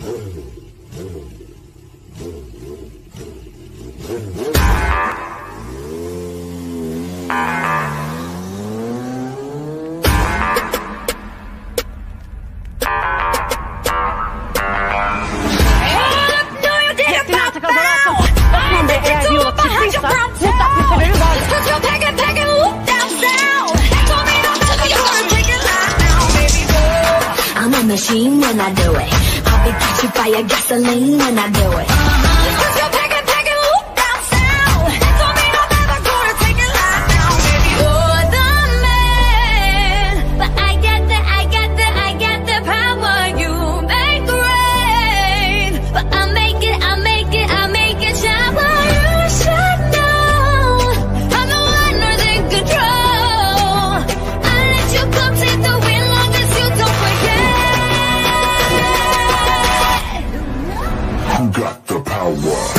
I'm a machine when I do it. I'll be catching fire, gasoline when I do it. Cause you're packing, loop down sound. That don't mean I'm never gonna take it live now, baby. You're the man, but I got the power. You make rain, but I make it shower. You should know I'm the one who's in control. I let you come take the wheel long as you don't forget. Who got the power?